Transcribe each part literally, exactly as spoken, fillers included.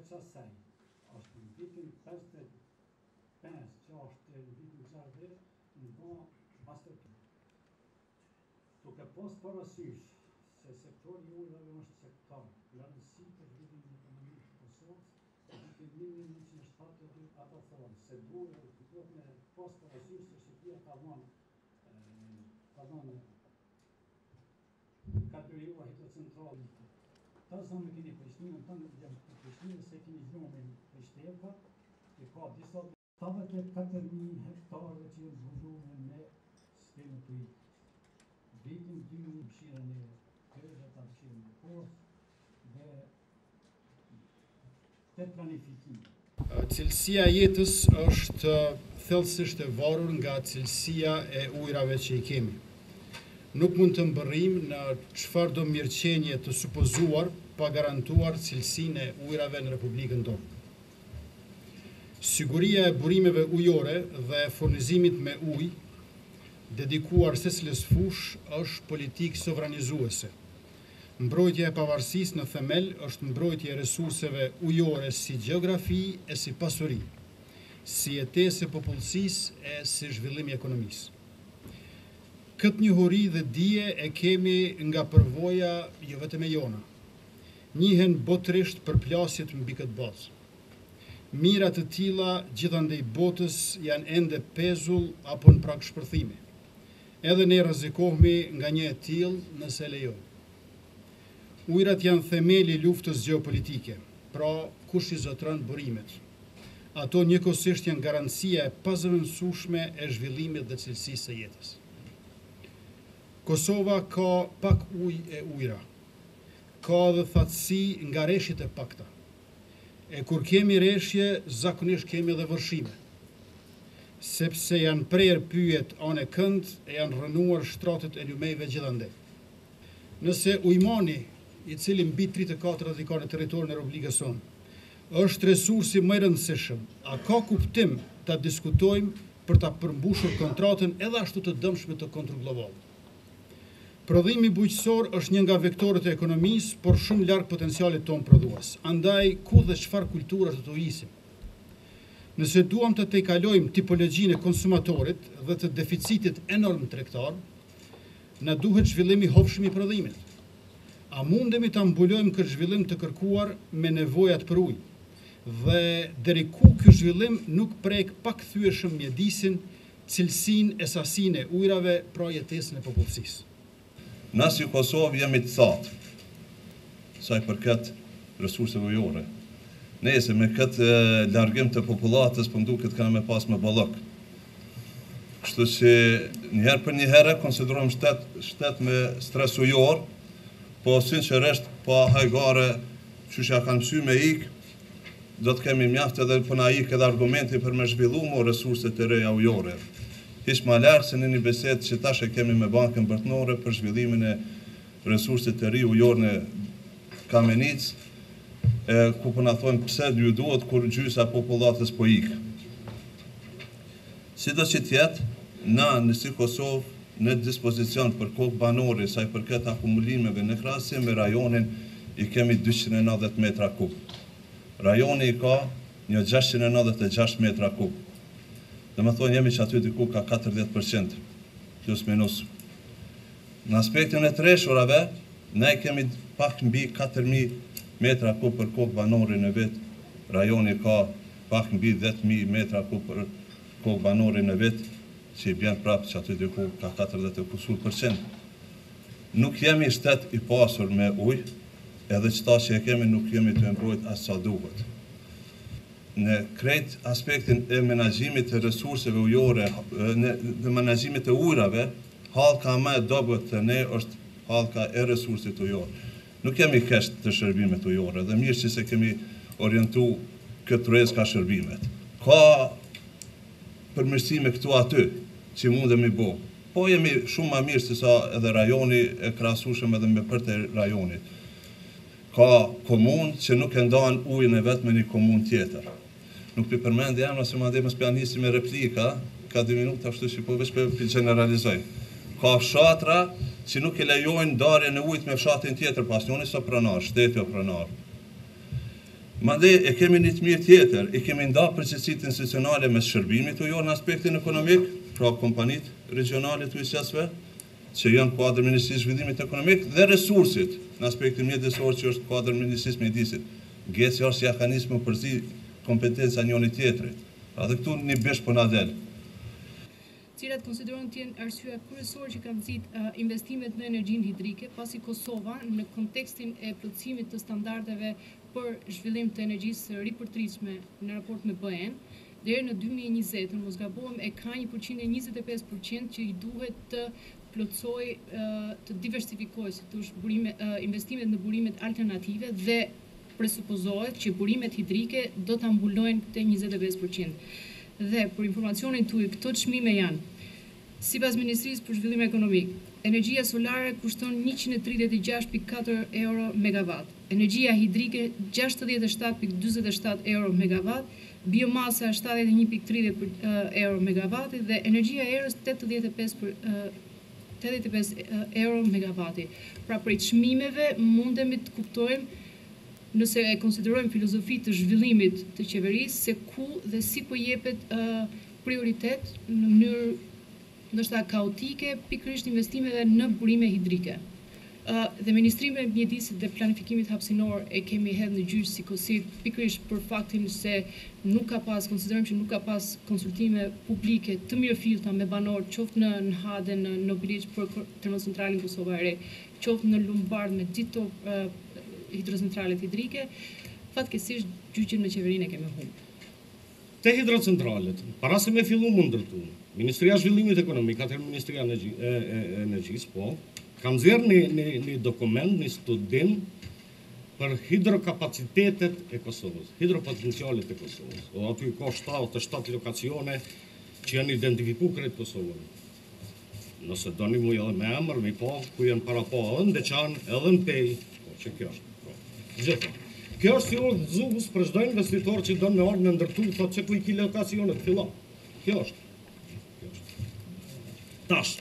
që asaj, është në vitin pesëdhjetë e pesë, gjashtë deri në vitin gjashtëdhjetë, në bo masterplan. Duke pas parasysh se sektori i ujrave është sektor rëndësi për zhvillimin ekonomik të Kosovës, në vitin një mijë nëntëqind e shtatëdhjetë e dy ata thonë se duhet të me pas parasysh se Shqipëria ka dhënë ka dhënë ka krijuar hidrocentrale. Ta zonë keni Prishtinën, tonë jam në Prishtinë, se keni zhjumin Prishterka, e ka disa tetëdhjetë e katër mijë hektarë që janë zhvilluar me sistemin të ujit. Vitin dy mijë mëshirën e kërëve, ta mëshirën e kohës dhe të planifikimit. Cilësia e jetës është thellësisht e varur nga cilësia e ujrave që i kemi. Nuk mund të mbërrim në çfarë do mirëqenie të supozuar pa garantuar cilësinë e ujrave në Republikën tonë. Siguria e burimeve ujore dhe furnizimit me ujë dedikuar secilës fushë është politikë sovranizuese. Mbrojtja e pavarësisë në themel është mbrojtja e resurseve ujore si gjeografi e si pasuri, si jetesë e popullsisë e si zhvillimi i ekonomisë. Këtë njohuri dhe dije e kemi nga përvoja jo vetëm e jona. Njihen botërisht përplasjet mbi këtë bazë. Mira të tilla gjithandej botës janë ende pezull apo në prag shpërthimi. Edhe ne rrezikohemi nga një e tillë nëse lejojmë. Ujrat janë themeli i luftës gjeopolitike, pra kush i zotron burimet. Ato njëkohësisht janë garancia e pazëvendësueshme e zhvillimit dhe cilësisë së jetës. Kosova ka pak ujë e ujra. Ka dhe thatësi nga reshjet e pakta. E kur kemi reshje, zakonisht kemi edhe vërshime. Sepse janë prerë pyjet anë kënd e janë rënuar shtratet e lumejve gjithandej. Nëse ujmani, i cili mbi tridhjetë e katër i ka në territorin e Republikës sonë, është resursi më i rëndësishëm, a ka kuptim ta diskutojmë për ta përmbushur kontratën edhe ashtu të dëmshme të kontrglobal. Prodhimi bujqësor është një nga vektorët e ekonomisë, por shumë larg potencialit tonë prodhues. Andaj, ku dhe çfarë kulturash do të isim? Nëse duam të tejkalojmë tipologjinë e konsumatorit dhe të deficitit enorm tregtar, na duhet zhvillimi i hovshëm i prodhimit. A mundemi ta mbulojmë këtë zhvillim të kërkuar me nevojat për ujë? Dhe deri ku ky zhvillim nuk prek pakthyeshëm mjedisin, cilësinë e sasinë e ujrave, pra jetesën e popullsisë. Na si Kosovë jemi të thatë, sa i përket resurseve ujore. Nëse me këtë largim të popullatës, po nduket kanë me pas më ballok. Kështu që njëherë për njëherë konsiderojmë shtet, shtet me stres ujor, po sinqerisht pa hajgare që ja kanë mësy me ik, do të kemi mjaft edhe për na ik edhe argumenti për me zhvillu mo resurset e reja ujore. Hiç më lartë se në një bisedë që tash e kemi me Bankën Bërtnore për zhvillimin e resursit të ri ujor në Kamenic, e, ku po na thonë pse ju duhet kur gjysa popullatës po ik. Sido që tjetë, na në si Kosovë në dispozicion për kokë banore sa i përket akumulimeve në krahasim me rajonin i kemi dyqind e nëntëdhjetë metra kub. Rajoni i ka një gjashtëqind e nëntëdhjetë e gjashtë metra kub. Dhe më thonë jemi që aty diku ka katërdhjetë përqind, plus minus. Në aspektin e treshurave, ne kemi pak mbi katër mijë metra kub për kokë banore në vit. Rajoni ka pak mbi dhjetë mijë metra kub për kokë banore në vit, që i bjen prapë që aty diku ka katërdhjetë e kusur përqind. Nuk jemi shtet i pasur me ujë, edhe qëta që e kemi nuk jemi të mbrojt as sa duhet. Në krejt aspektin e menaxhimit të resurseve ujore, në, në menaxhimit të ujrave, hallka më e dobët të ne është hallka e resursit ujor. Nuk kemi kesh të shërbimet ujore, dhe mirë që se kemi orientu këtë rrezë ka shërbimet. Ka përmirësime këtu aty, që mundemi bo. Po jemi shumë ma mirë se sa edhe rajoni e krahasueshëm edhe me përte e rajonit. Ka komunë që nuk e ndanë ujën e vetë me një komunë tjetër. Nuk për përmendi jam nëse ma dhe më spjanisi me replika, ka dy minuta ashtu që po veç për generalizoj. Ka fshatra që nuk e lejojnë darje në ujtë me fshatin tjetër, pas njoni së pranar, shteti o pranar. Mandej e kemi një të mirë tjetër, i kemi nda përgjegjësitë institucionale mes shërbimit të jo në aspektin ekonomik, pra kompanitë regionale të ujësjasve, që janë kuadër Ministrisë Zhvillimit Ekonomik, dhe resursit në aspektin mjedisor që është kuadër Ministrisë Mjedisit. Gjeci është ja ka nisë më përzi kompetenca njëri tjetrit. Pra dhe këtu një besh po na del. Cilat konsideron të jenë arsyeja kryesore që kanë nxit uh, investimet në energjinë hidrike, pasi Kosova në kontekstin e plotësimit të standardeve për zhvillim të energjisë së ripërtritshme në raport me B E-n, deri në dy mijë e njëzet, në mos gabojmë, e ka një përqind e njëzet e pesë përqind që i duhet të plotësoj, uh, të diversifikoj, si thosh, burime, uh, investimet në burimet alternative dhe presupozohet që burimet hidrike do të ambulojnë këtë njëzet e pesë përqind. Dhe për informacionin tuaj, këto çmime janë, sipas Ministrisë për Zhvillim Ekonomik, energjia solare kushton njëqind e tridhjetë e gjashtë pikë katër euro megawatt, energjia hidrike gjashtëdhjetë e shtatë pikë dymbëdhjetë e shtatë euro megawatt, biomasa shtatëdhjetë e një pikë tridhjetë euro megawatt dhe energjia erës tetëdhjetë e pesë euro megawati. Pra prej çmimeve mundemi të kuptojmë, nëse e konsiderojmë filozofi të zhvillimit të qeverisë, se ku dhe si po jepet uh, prioritet në mënyrë ndoshta kaotike pikërisht investimeve në burime hidrike. Uh, dhe Ministrimi i Mjedisit dhe Planifikimit Hapësinor e kemi hedhë në gjyq si kosit pikërisht për faktin se nuk ka pas, konsiderojmë që nuk ka pas konsultime publike të mirëfillta me banorë, qoftë në Nhade, në Nobiliç për termocentralin Kosova e Re, qoftë në Lumbard me dito uh, hidrocentralet hidrike, fatkeqësisht gjyqin me qeverinë e kemi humbur. Te hidrocentralet, para se me fillu më ndërtu, Ministria Zhvillimit Ekonomik, atëherë Ministria e Energjisë, po, kam zjerë një, një, një dokument, një studim për hidrokapacitetet e Kosovës, hidropotencialet e Kosovës. O aty ka shtatë të shtatë lokacione që janë identifiku krejt Kosovën. Nëse do një muj edhe me emër, mi po, ku janë para po edhe në Deçan, edhe në Pej, po, që kjo është. Gjitha. Kjo është si orë të zugus për çdo investitor që do me orë në ndërtu, thot që ku i ki lokacionet, fillon. Kjo është. Kjo është. Tash.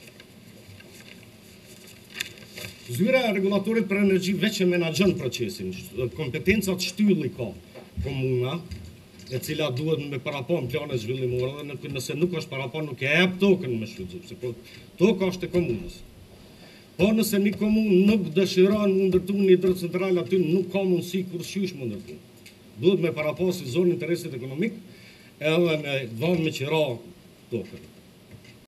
Zyra e regulatorit për energji veç e menaxhon procesin. Kompetencat shtylli ka komuna, e cila duhet me parapon plane zhvillimore, dhe nëse nuk është parapon nuk e jep tokën me shfrytzu, se toka është e komunës. Po nëse një komunë nuk dëshiron më ndërtu një hidrocentral aty, nuk ka mundësi kur shysh më ndërtu. Duhet me parapasi zonë interesit ekonomik edhe me dhanë me qira tokën.